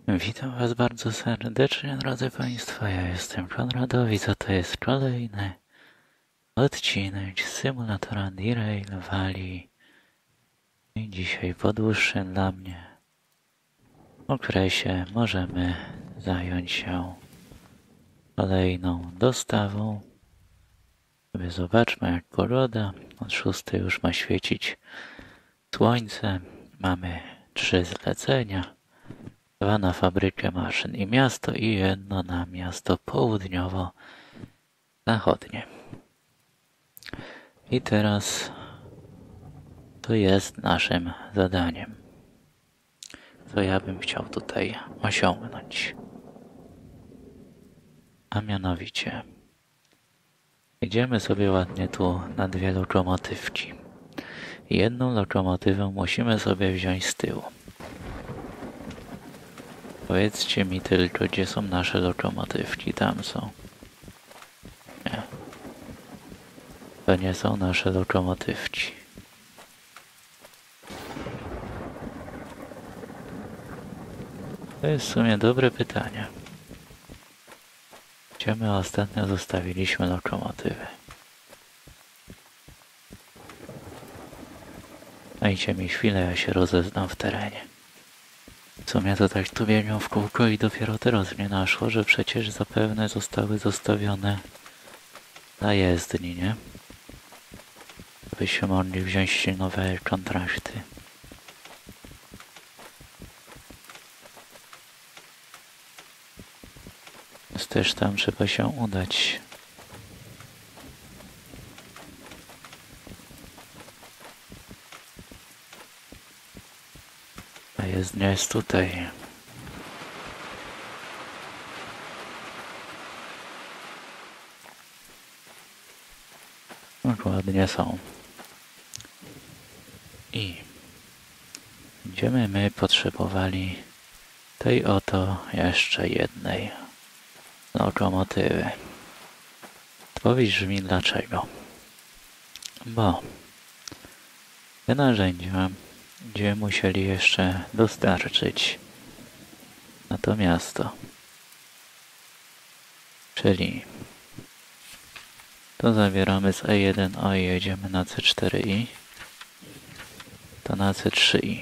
Witam Was bardzo serdecznie, drodzy Państwo. Ja jestem Konradowic, a to jest kolejny odcinek z symulatora Derail Valley. I dzisiaj po dłuższym dla mnie okresie możemy zająć się kolejną dostawą. Sobie zobaczmy, jak pogoda. Od 6 już ma świecić słońce. Mamy 3 zlecenia. 2 na fabrykę maszyn i miasto i 1 na miasto południowo-zachodnie. I teraz to jest naszym zadaniem. Co ja bym chciał tutaj osiągnąć. A mianowicie idziemy sobie ładnie tu na 2 lokomotywki. Jedną lokomotywę musimy sobie wziąć z tyłu. Powiedzcie mi tylko, gdzie są nasze lokomotywki. Tam są. Nie. To nie są nasze lokomotywki. To jest w sumie dobre pytanie. Gdzie my ostatnio zostawiliśmy lokomotywy? Dajcie mi chwilę, ja się rozeznam w terenie. W sumie to tak tu biegam w kółko i dopiero teraz mnie naszło, że przecież zapewne zostały zostawione na jezdni, nie? Byście mogli wziąć nowe kontrakty. Więc też tam trzeba się udać. A jezdnia jest tutaj. Dokładnie są. I będziemy my potrzebowali tej oto jeszcze jednej lokomotywy. Powiedz mi dlaczego. Bo te narzędzia będziemy musieli jeszcze dostarczyć na to miasto. Czyli to zabieramy z E1O i jedziemy na C4I. To na C3I.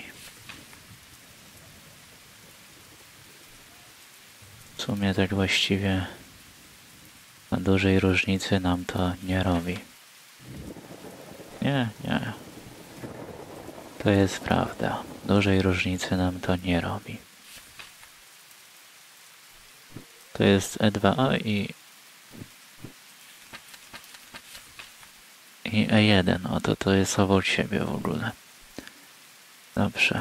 W sumie tak właściwie na dużej różnicy nam to nie robi. Nie. To jest prawda. Dużej różnicy nam to nie robi. To jest E2O i E1. Oto to jest obok siebie w ogóle. Dobrze.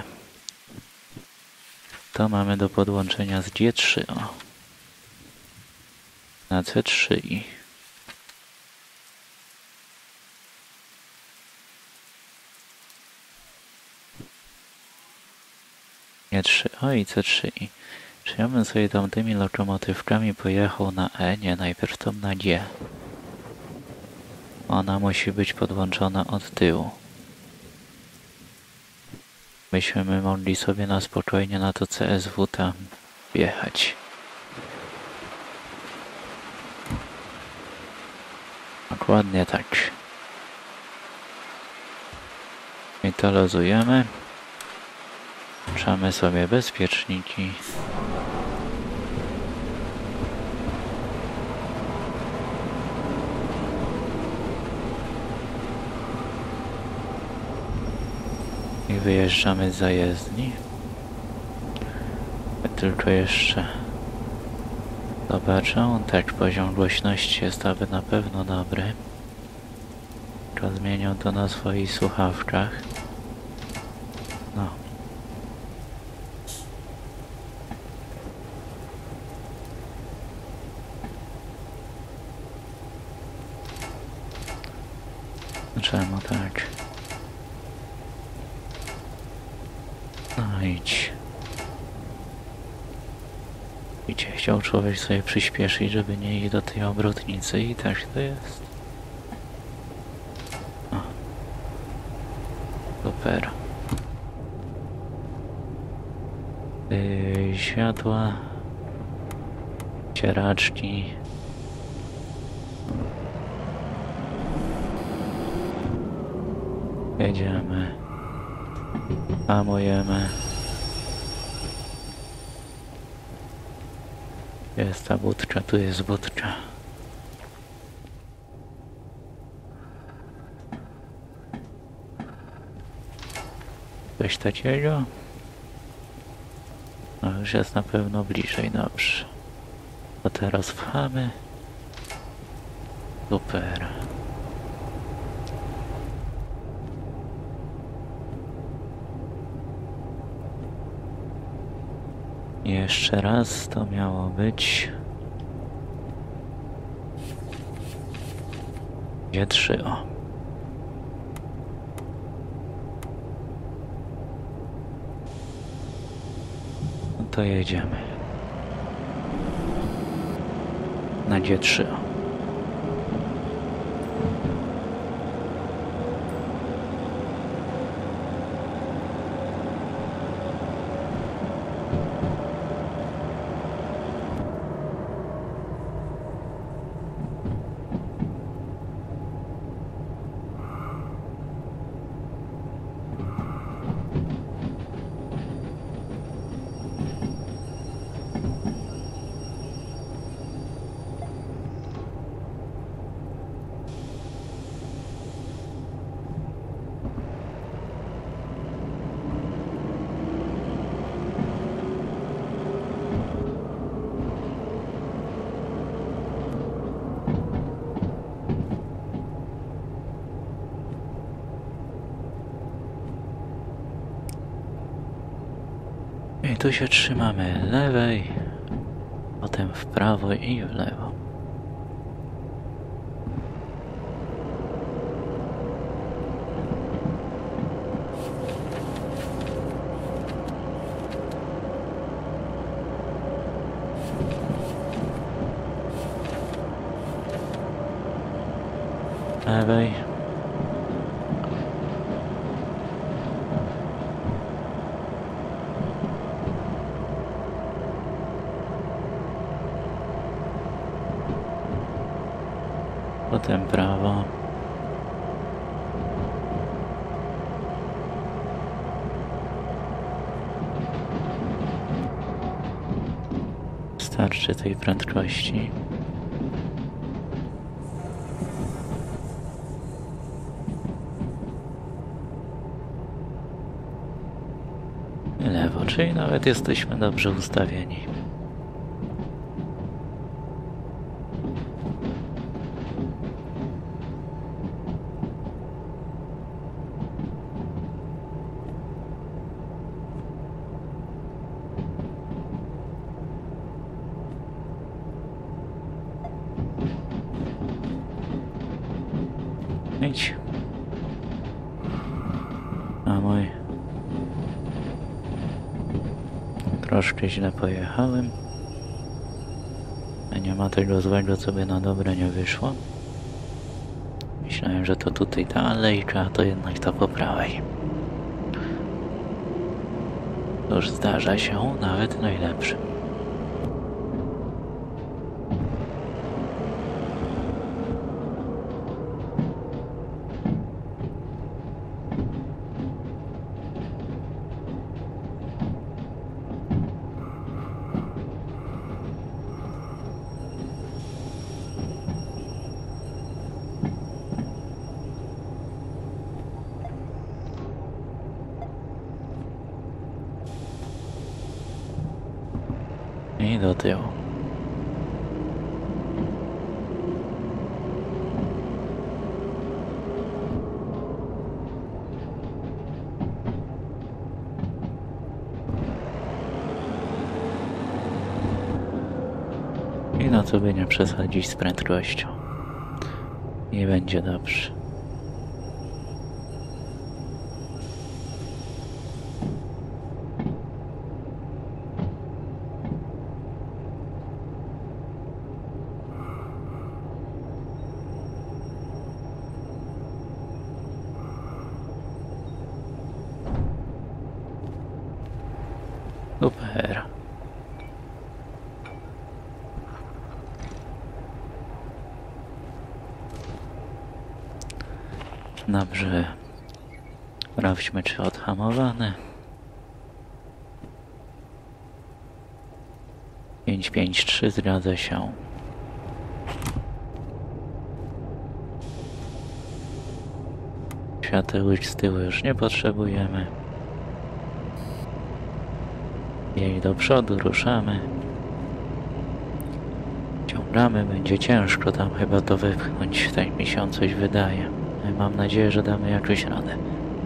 To mamy do podłączenia z G3O. Na C3I. G3O i C3I. Czy ja bym sobie tamtymi lokomotywkami pojechał na E? Nie, najpierw tą na G. Ona musi być podłączona od tyłu. Byśmy mogli sobie na spokojnie na to CSW tam wjechać. Dokładnie tak. I to luzujemy. Włączamy sobie bezpieczniki. I wyjeżdżamy z zajezdni. Tylko jeszcze zobaczę. Tak, poziom głośności jest aby na pewno dobry. Tylko zmienię to na swoich słuchawkach. No. Czemu tak? No idź. Widzicie, chciał człowiek sobie przyspieszyć, żeby nie iść do tej obrotnicy i tak to jest. O. Super. jakieś światła, cieraczki. Jedziemy, hamujemy. Jest ta budka, tu jest budka. Coś takiego? No już jest na pewno bliżej, dobrze. To teraz wchamy. Super. Jeszcze raz to miało być. Gdzie 3, o. No to jedziemy. Na G3, o. I tu się trzymamy lewej, potem w prawo i w lewo. Lewej. Potem prawo. Starczy tej prędkości. Lewo, czyli nawet jesteśmy dobrze ustawieni. Idź. A mój. Troszkę źle pojechałem. A nie ma tego złego, co by na dobre nie wyszło. Myślałem, że to tutaj ta alejka, a to jednak ta po prawej. Cóż, zdarza się nawet najlepszym. I do tyłu. I no co by nie przesadzić z prędkością. I będzie dobrze. Super. Dobrze. Sprawdźmy, czy odhamowane. 553 zgadza się. Światełek z tyłu już nie potrzebujemy. Jej do przodu, ruszamy. Ciągamy, będzie ciężko tam chyba to wypchnąć, tak mi się coś wydaje. Mam nadzieję, że damy jakąś radę.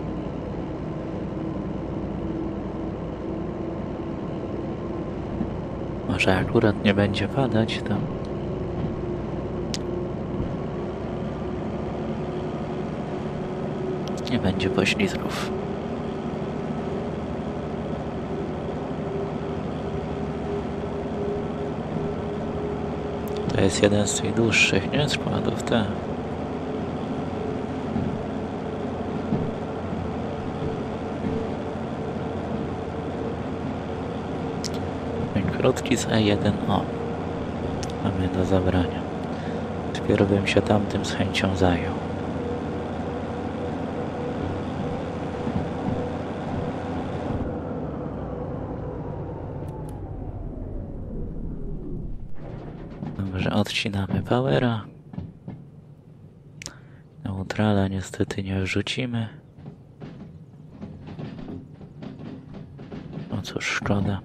Może akurat nie będzie padać, to... nie będzie poślizgów. To jest jeden z tych dłuższych, nie? Składów, tak. Krótki z E1O mamy do zabrania. Dopiero bym się tamtym z chęcią zajął. Dobrze, odcinamy powera. Neutrala niestety nie wrzucimy. No cóż, szkoda.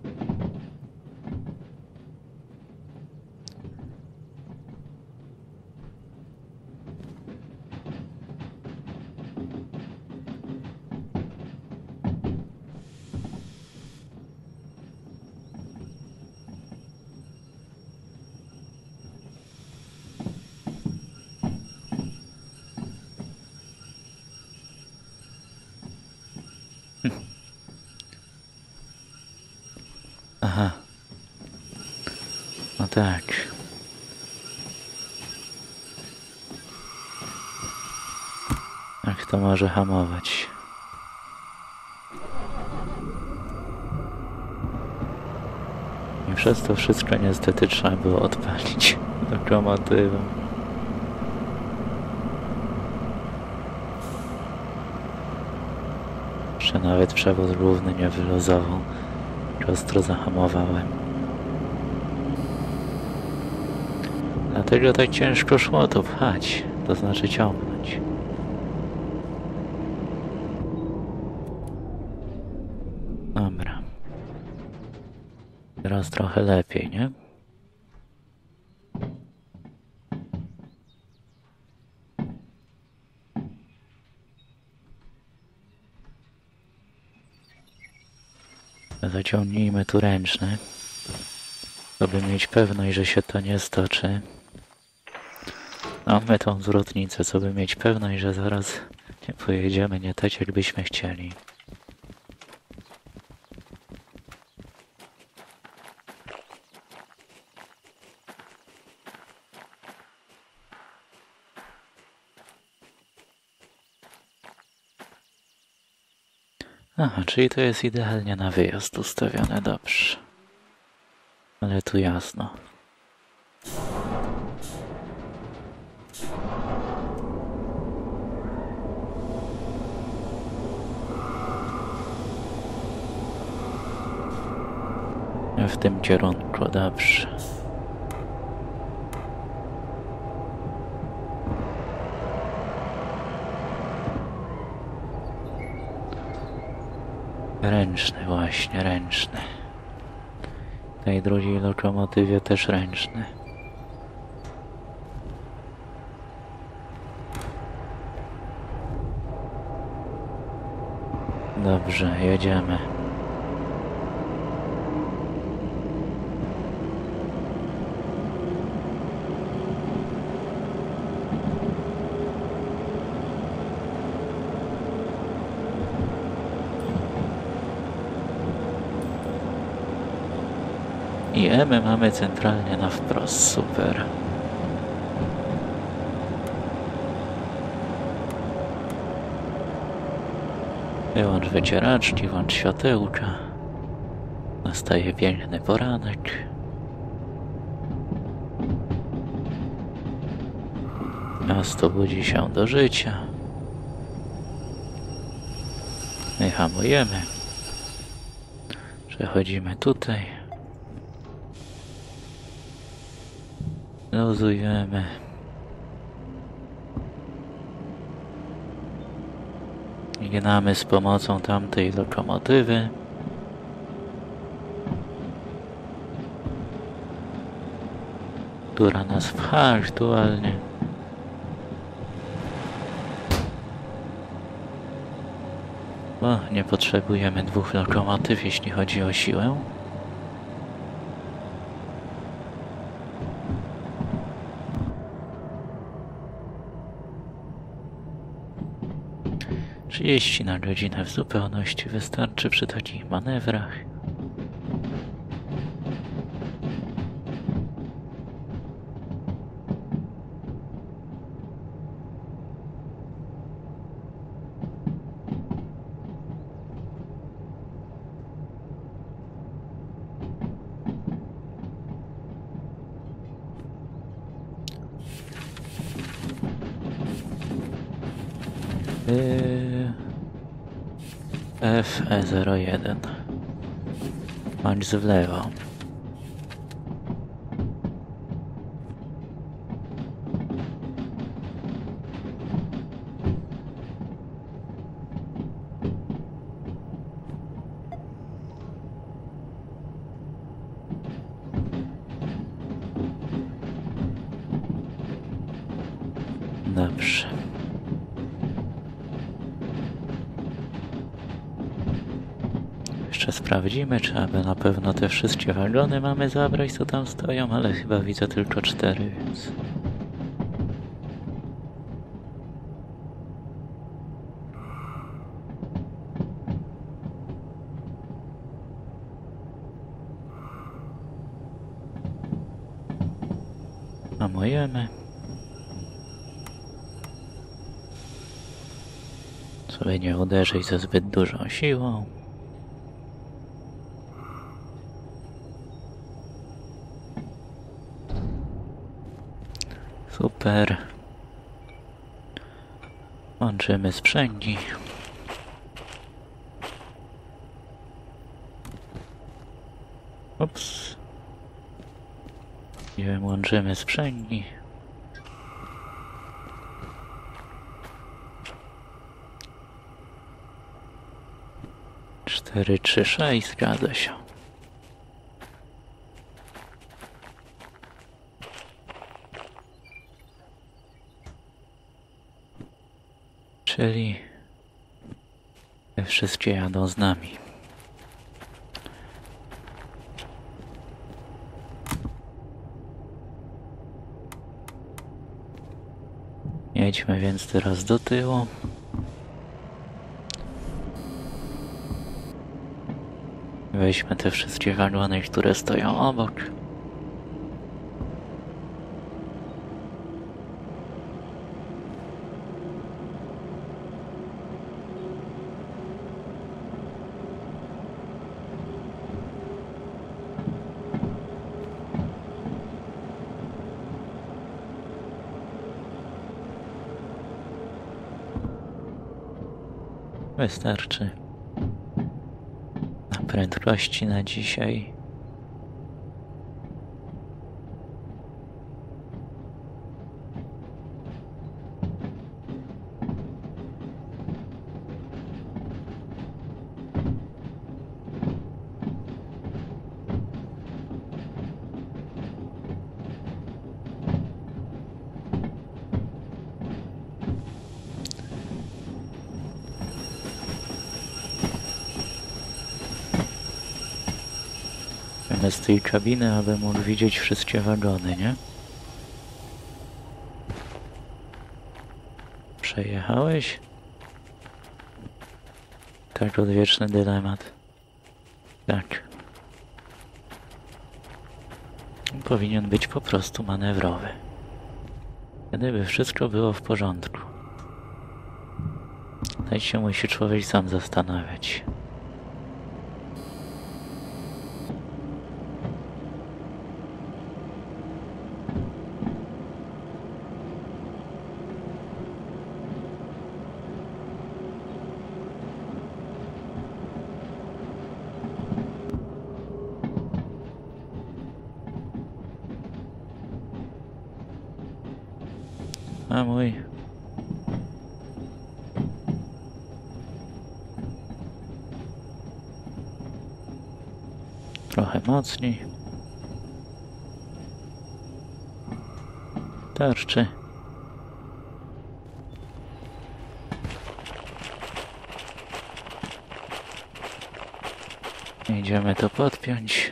Aha. No tak. Jak to może hamować? I przez to wszystko niestety trzeba było odpalić lokomotywę. Jeszcze nawet przewód główny nie wyluzował. Ostro zahamowałem. Dlatego tak ciężko szło to pchać, to znaczy ciągnąć. Dobra. Teraz trochę lepiej, nie? Zaciągnijmy tu ręczny, aby mieć pewność, że się to nie stoczy. Mamy tą zwrotnicę, co by mieć pewność, że zaraz nie pojedziemy nie tak, jakbyśmy chcieli. Aha, czyli to jest idealnie na wyjazd ustawione, dobrze. Ale tu jasno. W tym kierunku, dobrze. Ręczny właśnie, ręczny. W tej drugiej lokomotywie też ręczny. Dobrze, jedziemy. I M mamy centralnie na wprost, super. Wyłącz wycieraczki, włącz światełka. Nastaje piękny poranek. Miasto budzi się do życia. My hamujemy. Przechodzimy tutaj. Luzujemy. I gnamy z pomocą tamtej lokomotywy. Która nas pcha aktualnie. Bo nie potrzebujemy 2 lokomotyw, jeśli chodzi o siłę. Trzydzieści na godzinę w zupełności wystarczy przy takich manewrach. FE01. Bądź w lewo. Dobrze. Jeszcze sprawdzimy, czy aby na pewno te wszystkie wagony mamy zabrać, co tam stoją, ale chyba widzę tylko 4, więc... Hamujemy. Sobie nie uderzyć ze zbyt dużą siłą. Super. Łączymy sprzęgi. Ups. Nie wiem, łączymy sprzęgi. 4, 3, 6, zgadza się. Czyli te wszystkie jadą z nami. Jedźmy więc teraz do tyłu. Weźmy te wszystkie wagony, które stoją obok. Wystarczy na prędkości na dzisiaj. Z tej kabiny, aby mógł widzieć wszystkie wagony, nie? Przejechałeś? Tak, odwieczny dylemat. Tak. Powinien być po prostu manewrowy. Gdyby wszystko było w porządku. Tutaj się musi człowiek sam zastanawiać. Hamuj. Trochę mocniej. Tarczy. Idziemy to podpiąć.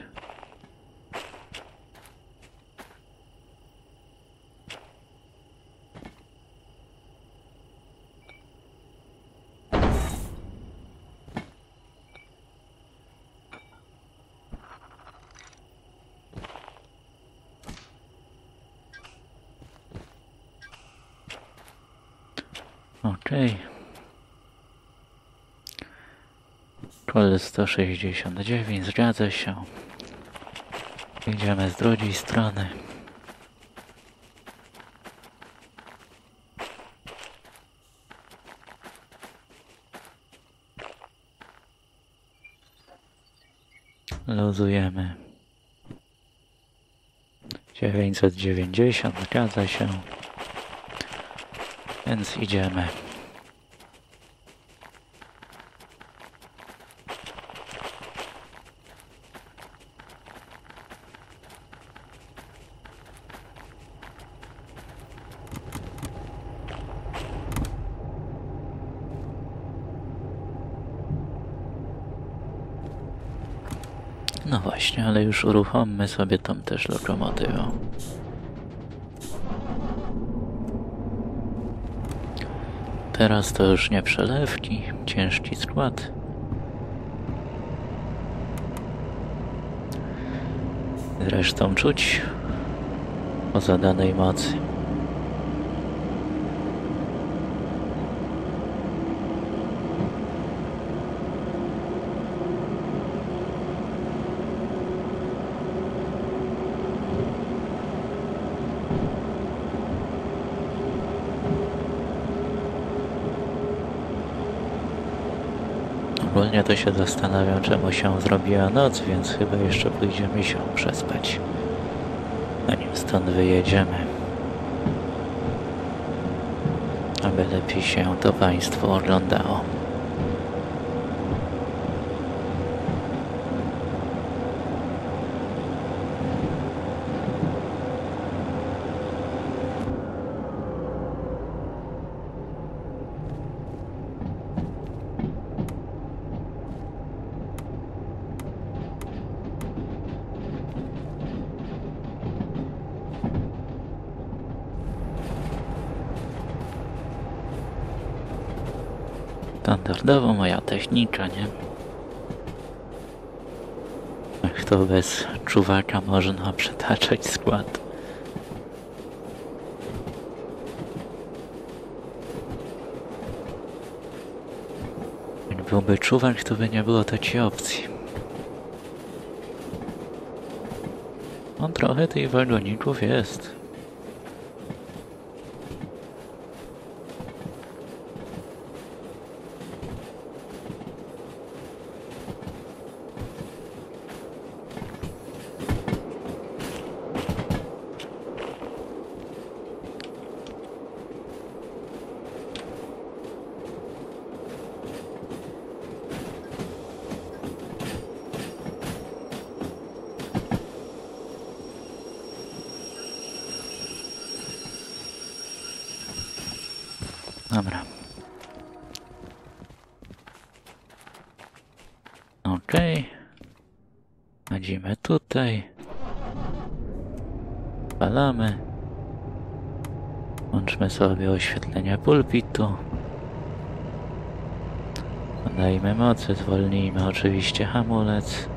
Okej. Kol 169, zgadza się. Idziemy z drugiej strony. Luzujemy. 990, zgadza się. Więc idziemy. No właśnie, ale już uruchommy sobie tą też lokomotywę. Teraz to już nie przelewki, ciężki skład. Zresztą czuć o zadanej mocy. Ogólnie to się zastanawiam, czemu się zrobiła noc, więc chyba jeszcze pójdziemy się przespać, zanim stąd wyjedziemy. Aby lepiej się to państwu oglądało. Standardowo moja technika, nie? Jak to bez czuwaka można przetaczać skład. Jak byłby czuwak, to by nie było takiej opcji. No trochę tych wagoników jest. Dobra. Okej. Wchodzimy tutaj. Palamy. Włączmy sobie oświetlenie pulpitu. Dodajmy mocy, zwolnijmy oczywiście hamulec.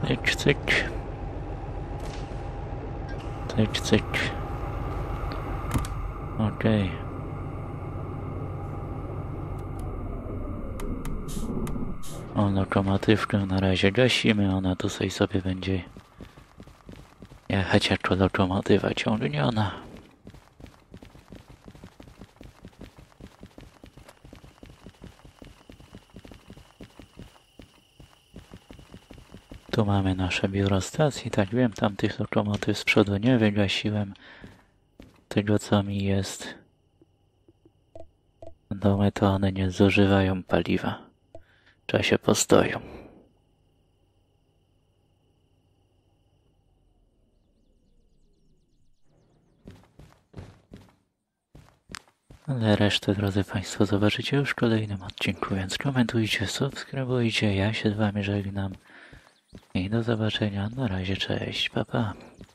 Cyk, cyk. Cyk, cyk. Okej. O, lokomotywkę na razie gasimy, ona tutaj sobie będzie jechać jako lokomotywa ciągniona. Tu mamy nasze biuro stacji, tak wiem, tam tych lokomotyw z przodu nie wygasiłem. Tego co mi jest. Domy to one nie zużywają paliwa w czasie postoju. Ale resztę, drodzy Państwo, zobaczycie już w kolejnym odcinku, więc komentujcie, subskrybujcie, ja się z Wami żegnam i do zobaczenia, na razie, cześć, pa pa.